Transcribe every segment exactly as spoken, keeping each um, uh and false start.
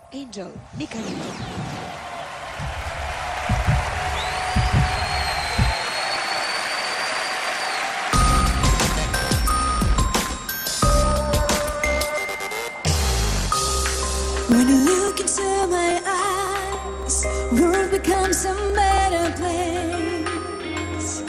Angel Nicalito. When you look into my eyes, world becomes a better place.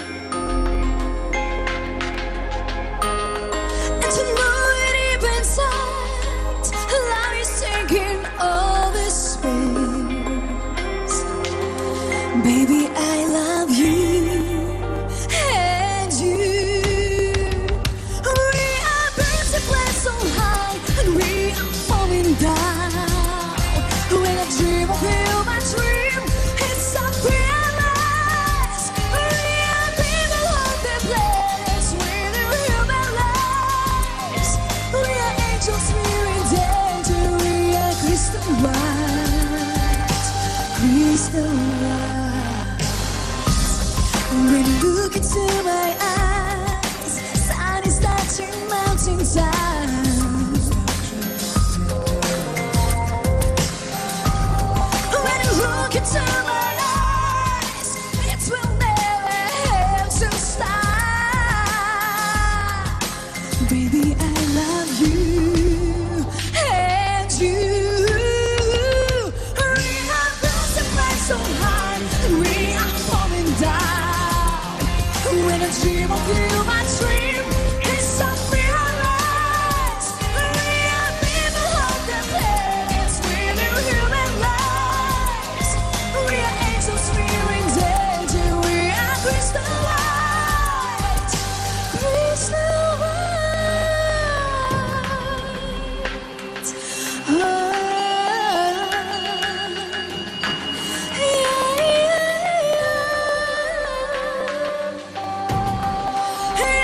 And to know it deep inside, love is taking over space. Baby, I love you, and you. We are birds that fly so high, and we are falling down. When I dream of you, my dream is something else. We are people of the place with a human lives. We are angels, we're in danger. We are crystal white, crystal white. When you look into my eyes, sun is touching mountain tops. Look into my eyes, it will never have to stop. Baby, I love you, and you. We are birds that fly so high, and we are falling down. When I dream of you, my dream is something else. We are people of the place with a human life. We are angels, we're in danger. We are crystal white, crystal white. Oh, yeah, yeah, yeah.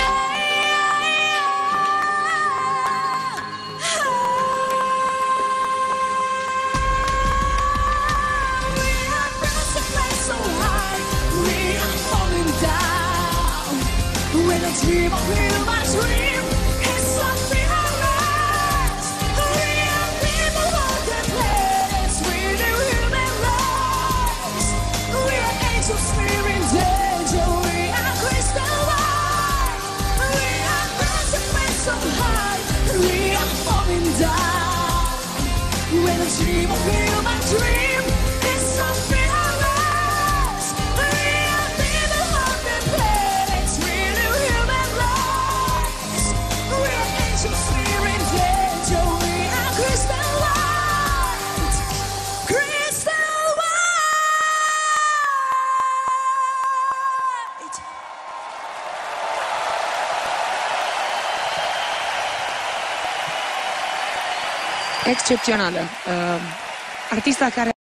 When I dream of you, my dream is something else. We are people of the place with a human lives. We are angels, we're in danger. We are crystal white. We are birds that fly so high, and we are falling down. When I dream of you, my dream is something else. We are people of the place with a human lives. We are angels, we're in danger. We are crystal white, crystal white. Excepțională. Uh, artista care